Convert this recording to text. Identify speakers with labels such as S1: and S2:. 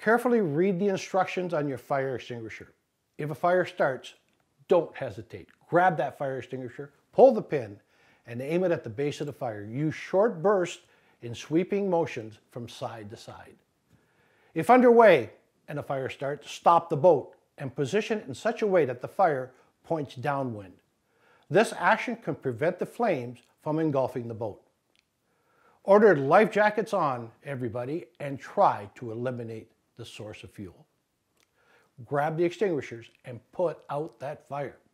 S1: Carefully read the instructions on your fire extinguisher. If a fire starts, don't hesitate. Grab that fire extinguisher, pull the pin, and aim it at the base of the fire. Use short bursts in sweeping motions from side to side. If underway and a fire starts, stop the boat and position it in such a way that the fire points downwind. This action can prevent the flames from engulfing the boat. Order life jackets on, everybody, and try to eliminate the source of fuel. Grab the extinguishers and put out that fire.